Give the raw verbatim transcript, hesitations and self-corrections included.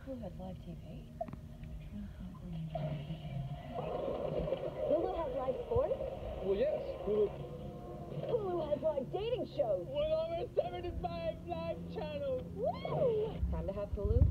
Hulu has live T V. Hulu has live sports? Well, yes. Hulu. Hulu has live dating shows. With over seventy-five live channels. Woo! Time to have Hulu.